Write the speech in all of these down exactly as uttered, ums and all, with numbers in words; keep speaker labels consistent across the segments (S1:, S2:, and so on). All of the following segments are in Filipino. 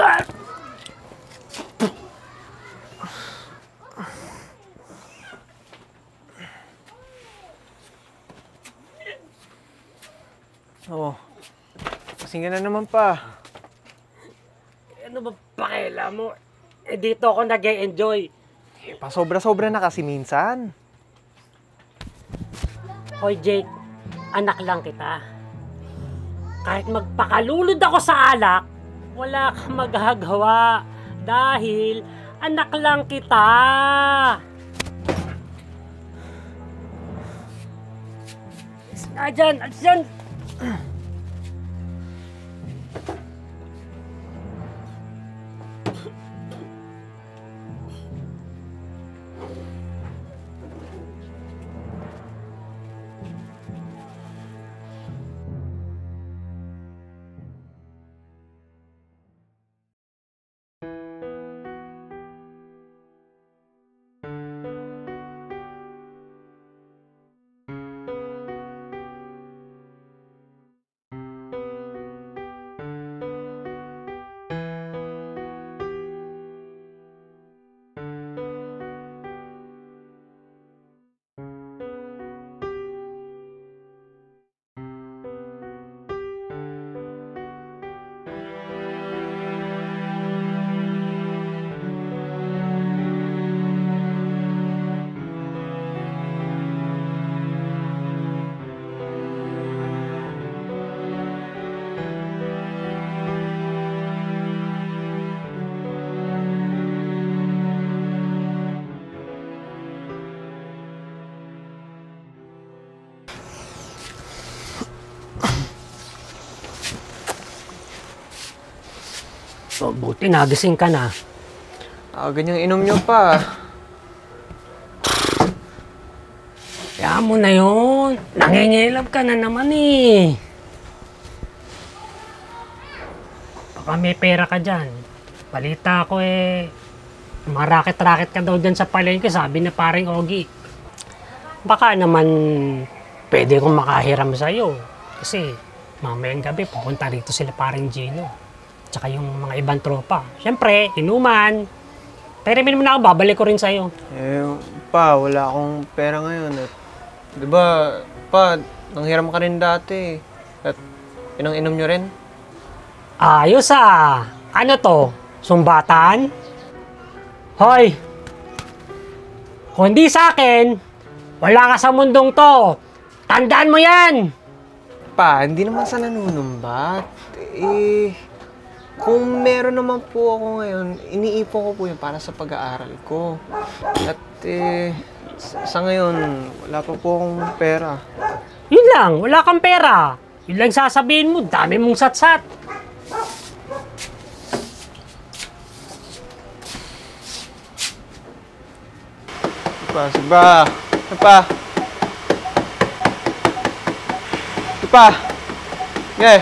S1: Oo. Kasing na naman pa.
S2: Ano ba pakialam mo? Eh, dito ako nag-e-enjoy.
S1: Eh, pasobra-sobra na kasi minsan.
S2: Hoy, Jake. Anak lang kita. Kahit magpakalulod ako sa alak, wala kang magagawa. Dahil anak lang kita. Alis na dyan! Alis dyan! So, buti nagising ka na.
S1: Ah, ganyang inom nyo pa.
S2: Kaya mo na yun. Nangingilab ka na naman eh. Baka may pera ka dyan. Balita ko eh, marakit-rakit ka daw dyan sa palengke, sabi na paring Ogie. Baka naman pwede kong makahiram sa'yo. Kasi mamayang gabi pupunta rito sila paring Gino. Tsaka yung mga ibang tropa. Siyempre, inuman. Pero min mo na ako, babalik ko rin sa'yo.
S1: Eh, pa, wala akong pera ngayon. At, di ba, pa, nanghiram ka rin dati. At, inang-inom nyo rin?
S2: Ayos ah! Ano to? Sumbatan? Hoy! Kung hindi sa akin, wala ka sa mundong to. Tandaan mo yan!
S1: Pa, hindi naman sa nanunumbat. Eh, kung meron naman po ako ngayon, iniipon ko po yun para sa pag-aaral ko. At eh, sa ngayon, wala pa po akong pera.
S2: Yun lang, wala kang pera. Yun lang sasabihin mo, dami mong satsat.
S1: Pa, siba. Ito pa. Ito pa. Yeah.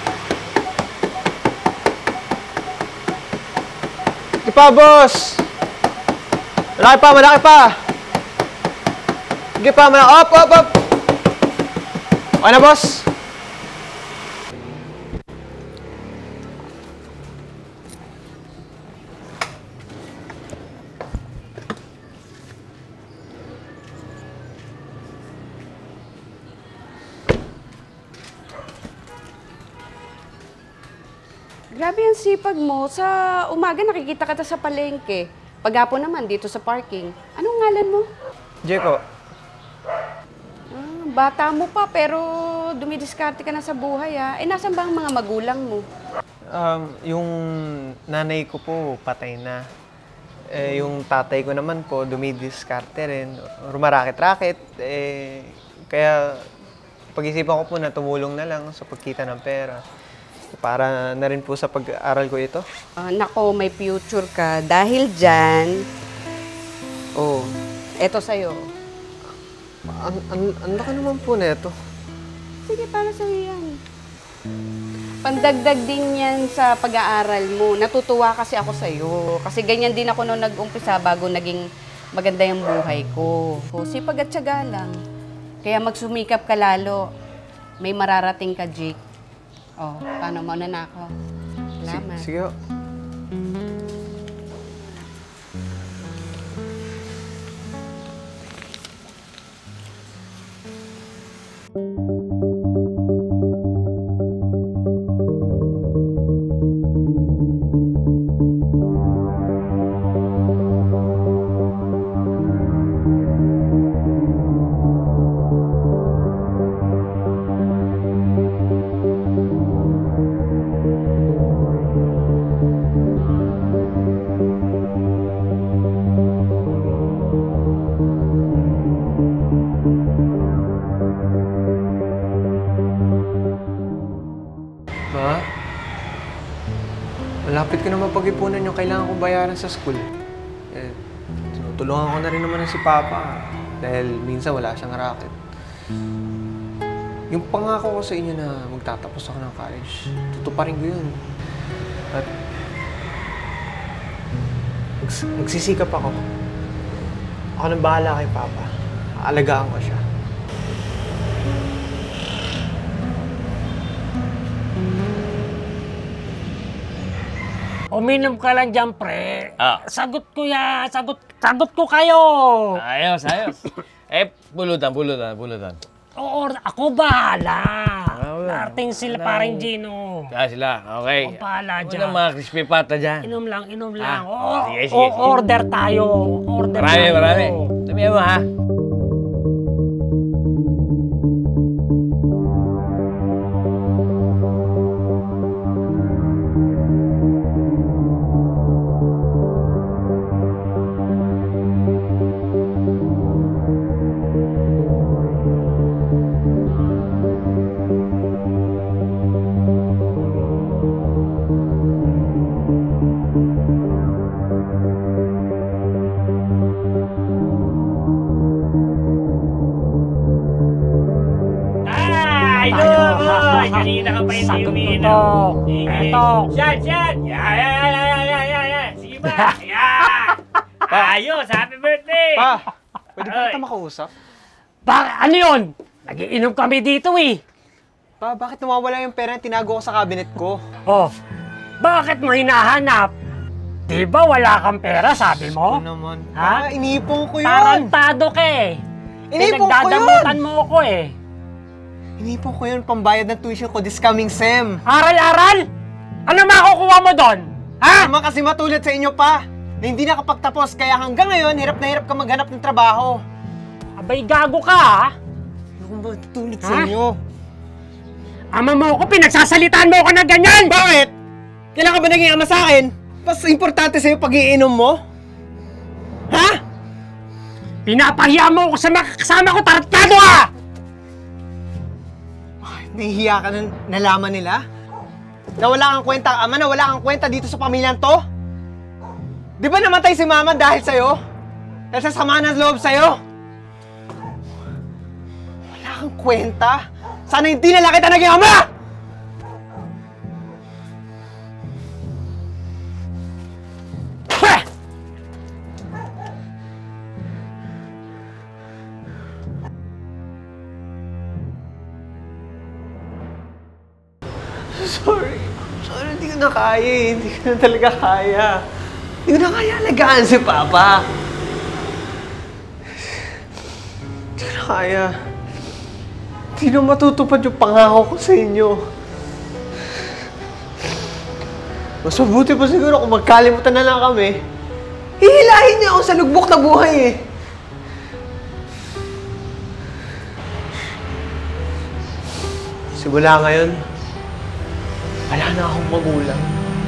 S1: Ito pa, boss. Malaki pa, malaki pa. Sige pa, malaki. Op, op, op. Okay na, boss.
S3: Grabe ang sipag mo. Sa umaga nakikita ka ta sa palengke. Paghapon naman dito sa parking. Anong ngalan mo?
S1: Jeko.
S3: Ah, bata mo pa pero dumidiskarte ka na sa buhay ah. Eh nasan ba ang mga magulang mo?
S1: Um, yung nanay ko po, patay na. Eh, yung tatay ko naman po, dumidiskarte rin. Rumarakit-rakit. Eh, kaya pag-isipan ko po na tumulong na lang sa pagkita ng pera. Para na rin po sa pag-aaral ko ito.
S3: Uh, nako, may future ka. Dahil dyan,
S1: Oh,
S3: eto sa'yo.
S1: ang, ang, ang laki naman po na ito.
S3: Sige, para sa'yo yan. Pandagdag din yan sa pag-aaral mo. Natutuwa kasi ako sa'yo. Kasi ganyan din ako nung nag-umpisa bago naging maganda yung buhay ko. O, sipag at tiyaga lang. Kaya magsumikap ka lalo. May mararating ka, Jake. Oh, paano mo na ako? Salamat.
S1: Sige, sige. Ma? Malapit ko na mapag-ipunan yung kailangan kong bayaran sa school. Eh, tinutulungan ko na rin naman si Papa dahil minsan wala siyang racket. Yung pangako ko sa inyo na magtatapos ako ng college, tutuparin ko yun. At mags magsisikap ako. Ako nang bahala kay Papa. Aalagaan ko siya.
S2: Uminom ka lang dyan, pre.
S4: Ah.
S2: Sagot ko ya, sagot, sagot ko kayo.
S4: Ayos, ayos. Eh, pulutan, pulutan, pulutan.
S2: Oo, ako bahala.
S4: wala.
S2: Darting sila
S4: Wala.
S2: parang Gino.
S4: Kaya sila, okay.
S2: Ako bahala dyan.
S4: Walang mga crispy pata dyan.
S2: Inom lang, inom
S4: Ah,
S2: lang. Oo,
S4: sige, sige,
S2: oo,
S4: sige.
S2: order tayo. Order
S4: Marami,
S2: tayo.
S4: marami. Sabihan mo, ha?
S2: Ay,
S4: no, boy! Kanina ka pa hindi
S2: Sagot ko
S4: umiinom.
S2: to.
S4: Sige.
S2: Eto.
S4: Yan, yan! Yan, yan, yan, yan, yan, yan, yan! Sige ba? Yan! Ayos! Happy birthday!
S1: Pa! Pwede ba
S4: Ay.
S1: kita makausap?
S2: Ba, ano yun? Nagiinom kami dito eh.
S1: Pa, bakit nawawala yung pera na tinago ko sa cabinet ko?
S2: Oh, bakit mo hinahanap? Di ba wala kang pera, sabi mo?
S1: Ano naman?
S2: Ha?
S1: Pa, inipon ko yun!
S2: Tarantado ka eh.
S1: Inipon ko yun!
S2: Pinagdadamutan mo ako eh.
S1: Inipon ko yun pambayad ng tuition ko this coming sem.
S2: Aral-aral? Ano makukuha mo doon? Ha?
S1: Naman kasi matulad sa inyo pa, na hindi nakapagtapos, kaya hanggang ngayon, hirap na hirap ka maghanap ng trabaho.
S2: Abay, gago ka ha?
S1: Ano kung ba tulad
S2: Ha?
S1: sa inyo?
S2: Ama mo ako, pinagsasalitaan mo ako na ganyan!
S1: Bakit? Kailan ka ba naging ama sa akin? Mas importante sa'yo pag-iinom mo? Ha?
S2: Pinapahiya mo ako sa mga kasama ko, tarantado ka!
S1: Ay, nahihiya ka na nalaman nila? Na wala kang kwenta ang ama, na wala kang kwenta dito sa pamilyang to? Di ba namatay si mama dahil sa'yo? Dahil sa sama ng loob sa'yo? Wala kang kwenta? Sana hindi na lang kita naging ama!
S2: Heh!
S1: Sorry. Sorry, hindi ko na kaya eh. Hindi ko na talaga kaya. Hindi ko na kaya alagaan si Papa. Hindi ko na kaya. Hindi na matutupad yung pangako ko sa inyo. Mas mabuti pa siguro kung magkalimutan na lang kami. Hihilahin niya ako sa lugbok na buhay eh. Simula ngayon, wala na akong magulang.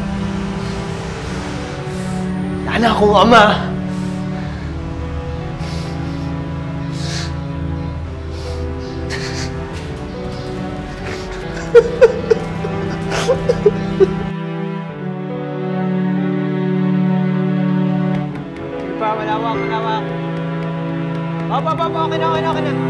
S1: Wala na akong ama. Sige pa, malawak, malawak. Opo, opo, opo, okay na, okay na, okay na.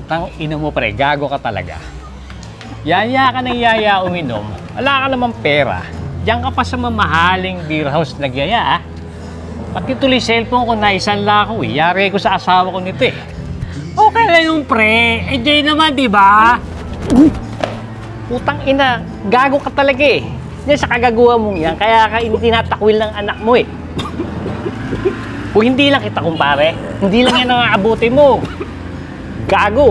S4: Putang ina mo pre, gago ka talaga. Yaya ka ng yaya uminom, wala ka namang pera. Diyan ka pa sa mamahaling beer house nagyaya ah. Pati tuloy cellphone ko na isang lako eh. Yari ko sa asawa ko nito eh.
S2: Okay na yung pre. Enjoy naman, di ba?
S4: Putang ina, gago ka talaga eh. Yan sa kagaguhan mong yan, kaya ka tinatakwil ng anak mo eh. Kung hindi lang kita kumpare, hindi lang yan ang aabuti mo. Gago.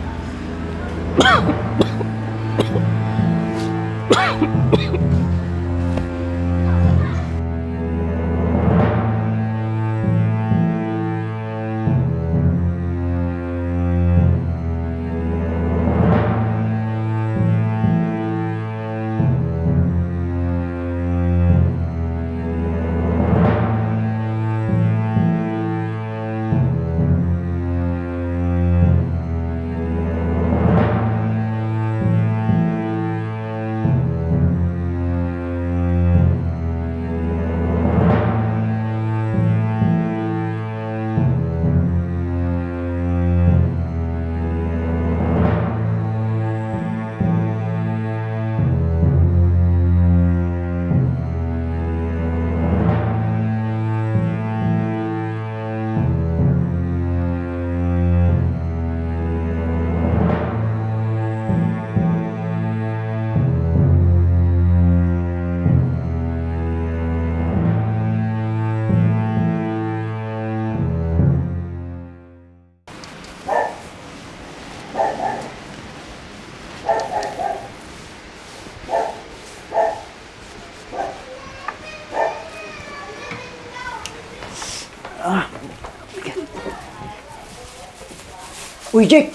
S5: Uy, Jake!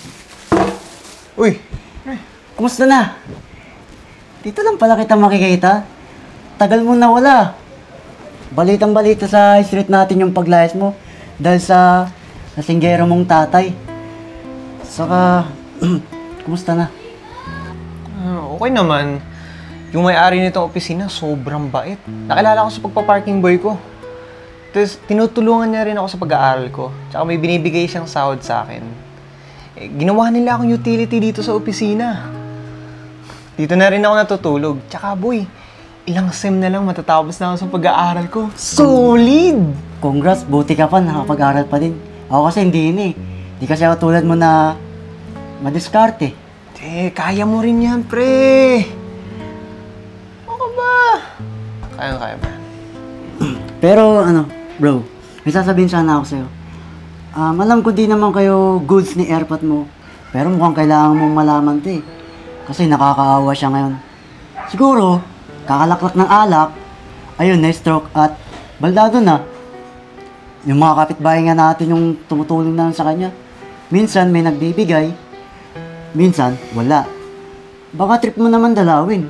S1: Uy!
S5: Kumusta na? Dito lang pala kita makikita. Tagal mo nawala. Balitang balita sa street natin yung paglayas mo dahil sa nasinggero mong tatay. Saka, kumusta na?
S1: Ah, okay naman. Yung may-ari nitong opisina, sobrang bait. Nakilala ko sa pagpa-parking boy ko. Tapos, tinutulungan niya rin ako sa pag-aaral ko. Tsaka may binibigay siyang sahod sa akin. Eh, ginawa nila akong utility dito sa opisina. Dito na rin ako natutulog. Tsaka boy, ilang sem na lang matatapos na ako sa pag-aaral ko. Solid!
S5: Congrats, buti ka pa, nakapag-aral pa din. Ako kasi hindi yun eh. Di kasi ako tulad mo na madiskarte.
S1: Eh, kaya mo rin yan, pre. Ako ba? Kaya-kaya ba?
S5: Pero ano, bro, may sasabihin sana ako sa'yo. Um, alam ko di naman kayo goods ni airpot mo. Pero mukhang kailangan mong malaman ito eh. Kasi nakakaawa siya ngayon. Siguro, kakalaklak ng alak, ayun, na-stroke at baldado na. Yung mga kapitbahay nga natin yung tumutulong na sa kanya. Minsan may nagbibigay, minsan wala. Baka trip mo naman dalawin.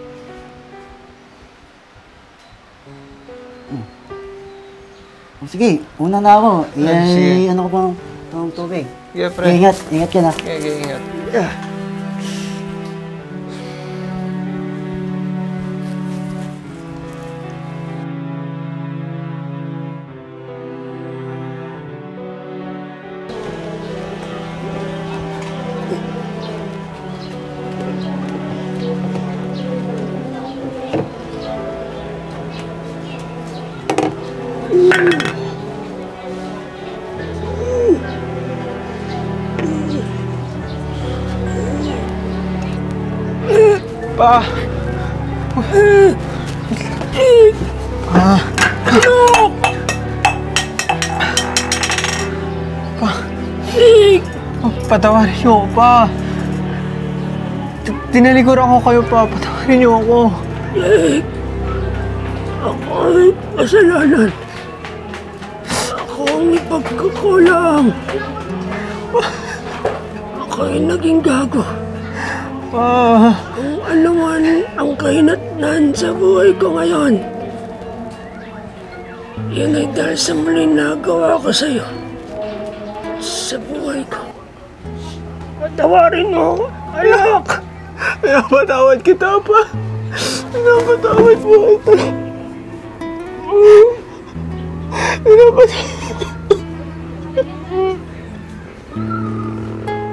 S5: Oh, sige, una na ako.
S1: Ah,
S5: Eh,
S1: sige.
S5: ano ko pang pang tubig.
S1: Yeah,
S5: Okay, ingat, ingat ka na.
S1: Okay, okay, ingat. Pa! Ah! Pa! Oh, patawarin niyo ako, pa! T- Tinalikuran ko kayo, pa. Patawarin niyo ako.
S2: Ako ay kasalanan. Ako ang ipagkukulang. Ako ay naging gago.
S1: Pa!
S2: Kung ano man ang kahinatnan sa buhay ko ngayon, yan ay dahil sa muling nagawa ko sa'yo. Sa buhay ko. Patawarin mo ako, anak!
S1: Pinapatawad kita, pa! Pinapatawad mo ito! Pinapatawad...